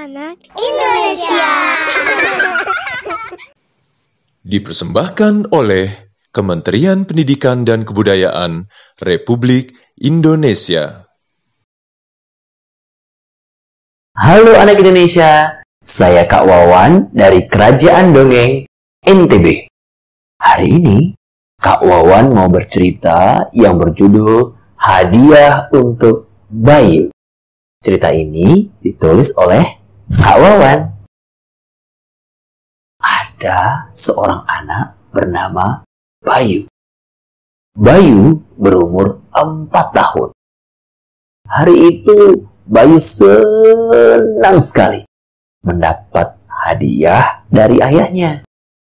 anak Indonesia. Dipersembahkan oleh Kementerian Pendidikan dan Kebudayaan Republik Indonesia. Halo anak Indonesia, saya Kak Wawan dari Kerajaan Dongeng NTB. Hari ini Kak Wawan mau bercerita yang berjudul Hadiah untuk Bayu. Cerita ini ditulis oleh Kak Wawan. Ada seorang anak bernama Bayu. Bayu berumur 4 tahun. Hari itu Bayu senang sekali mendapat hadiah dari ayahnya.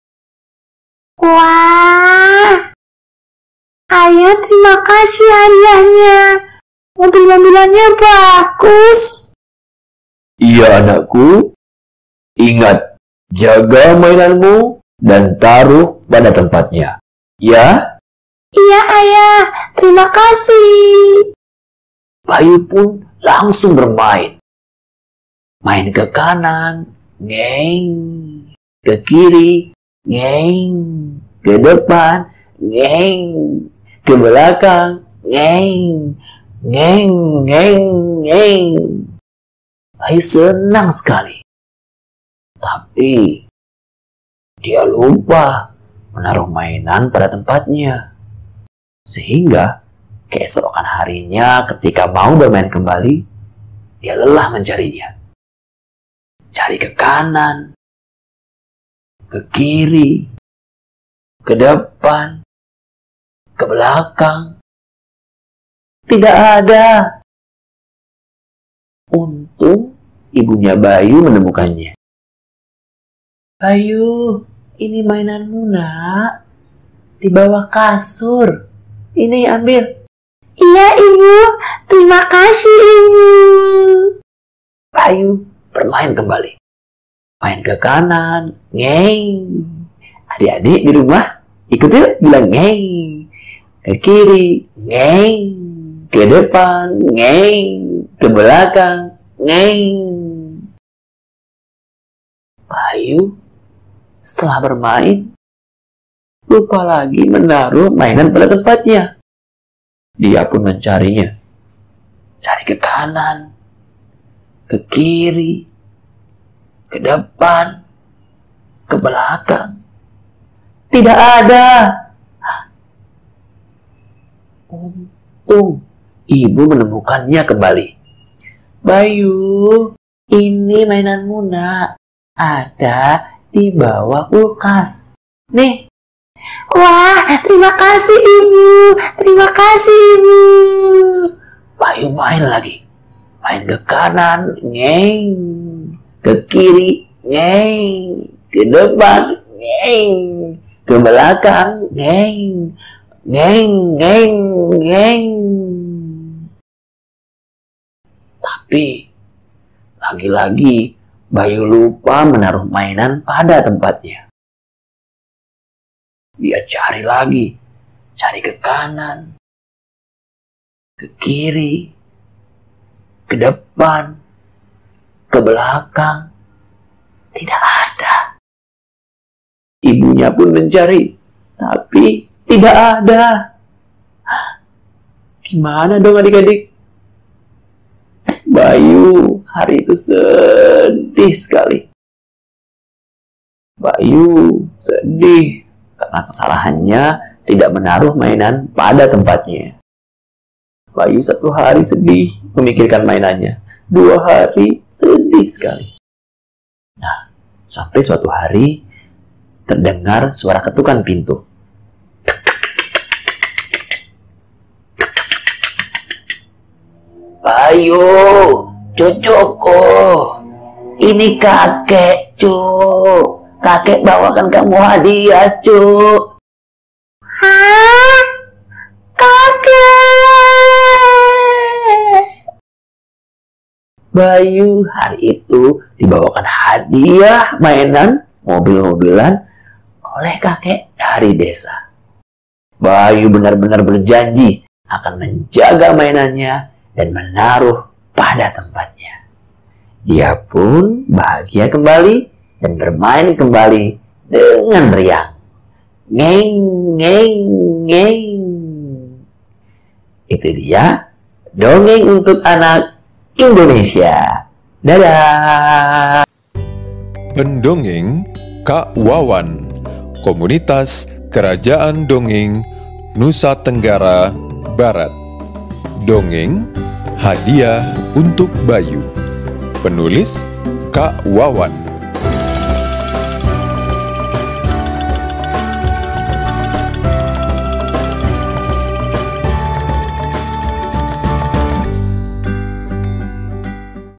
Wah, ayah terima kasih hadiahnya. Mobil-mobilannya bagus. Iya anakku, ingat jaga mainanmu dan taruh pada tempatnya, ya? Iya ayah, terima kasih. Bayu pun langsung bermain. Main ke kanan, ngeng. Ke kiri, ngeng. Ke depan, ngeng. Ke belakang, ngeng. Ngeng, ngeng, ngeng. Bayu senang sekali. Tapi dia lupa menaruh mainan pada tempatnya. Sehingga keesokan harinya ketika mau bermain kembali, dia lelah mencarinya. Cari ke kanan, ke kiri, ke depan, ke belakang. Tidak ada. Untung ibunya Bayu menemukannya. Bayu, ini mainanmu nak. Di bawah kasur. Ini ambil. Iya ibu, terima kasih ibu. Bayu bermain kembali. Main ke kanan, ngeng. Adik-adik di rumah ikut yuk bilang ngeng. Ke kiri, ngeng. Ke depan, ngeng. Ke belakang, ngeng. Bayu setelah bermain lupa lagi menaruh mainan pada tempatnya. Dia pun mencarinya. Cari ke kanan, ke kiri, ke depan, ke belakang. Tidak ada. Untung ibu menemukannya kembali. Bayu, ini mainanmu nak. Ada di bawah kulkas. Nih. Wah, terima kasih ibu. Terima kasih ibu. Bayu main lagi. Main ke kanan, ngeng. Ke kiri, ngeng. Ke depan, ngeng. Ke belakang, ngeng. Ngeng, ngeng, ngeng. Tapi, lagi-lagi Bayu lupa menaruh mainan pada tempatnya. Dia cari lagi. Cari ke kanan, ke kiri, ke depan, ke belakang. Tidak ada. Ibunya pun mencari, tapi tidak ada. Gimana dong adik-adik? Bayu hari itu sedih sekali. Bayu sedih karena kesalahannya tidak menaruh mainan pada tempatnya. Bayu 1 hari sedih memikirkan mainannya. 2 hari sedih sekali. Nah, sampai suatu hari terdengar suara ketukan pintu. Bayu, cucuku, ini kakek, Cuk. Kakek bawakan kamu hadiah, Cuk. Hah? Kakek. Bayu hari itu dibawakan hadiah mainan mobil-mobilan oleh kakek dari desa. Bayu benar-benar berjanji akan menjaga mainannya dan menaruh pada tempatnya. Dia pun bahagia kembali dan bermain kembali dengan riang. Ngeng, ngeng, ngeng. Itu dia dongeng untuk anak Indonesia. Dadah. Pendongeng Kak Wawan, Komunitas Kerajaan Dongeng Nusa Tenggara Barat. Dongeng Hadiah untuk Bayu. Penulis Kak Wawan.